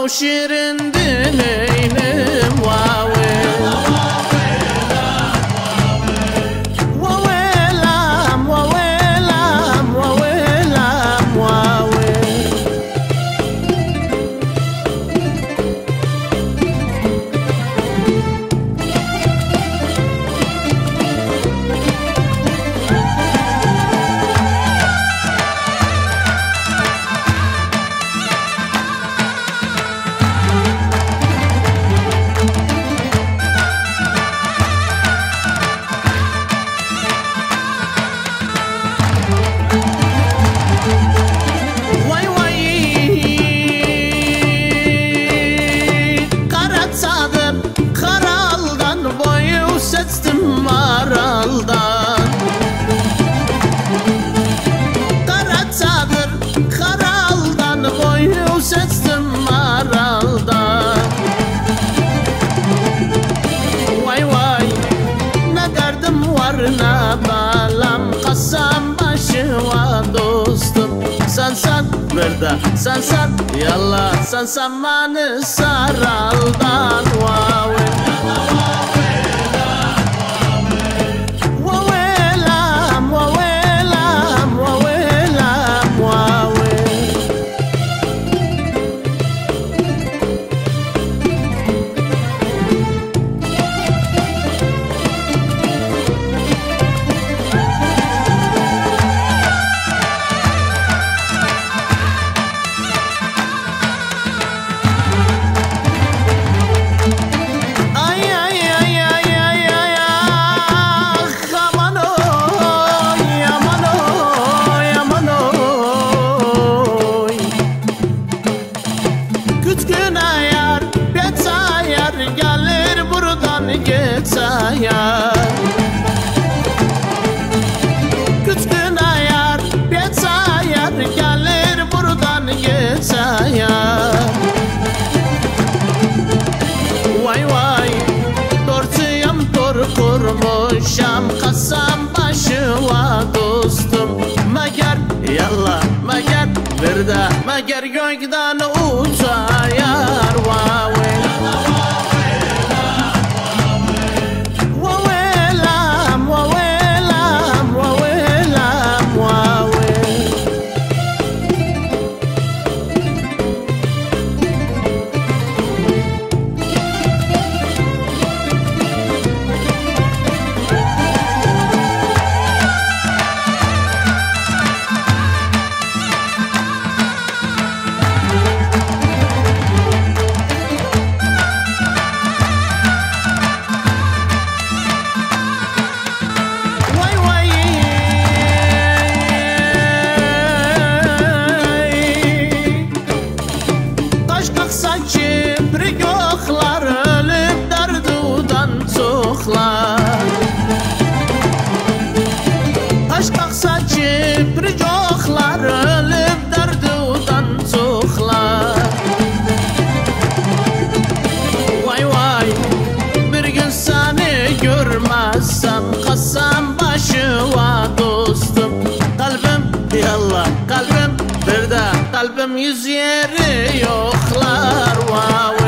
şirin dileynim vavi. Vavelam, vavelam, vavelam, vavi. Seçtim maraldan, kara çadır karaldan, boyu seçtim maraldan. Vay vay, ne derdim var ne balam, kasam başı var dostum. Sen verda, sen yallah, sen beni saraldan. Vay gelir buradan geçer. Küçkün ayar geçer, gelir buradan geçer. Vay vay, tortuyam tor kurmuşam, kasam başı var dostum. Meğer yallah, meğer verda, meğer gökten uçayar. Vay Çipricoklar ölüp derdudan çoklar. Vay vay, bir gün seni görmezsem, kasam başı var dostum. Kalbim yallah, kalbim bir de kalbim yüz yeri yoklar. Vay